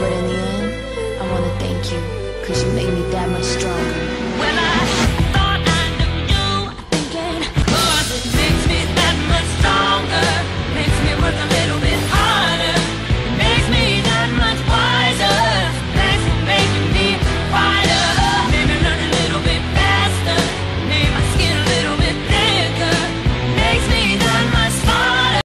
But in the end, I wanna thank you, 'cause you made me that much stronger. When I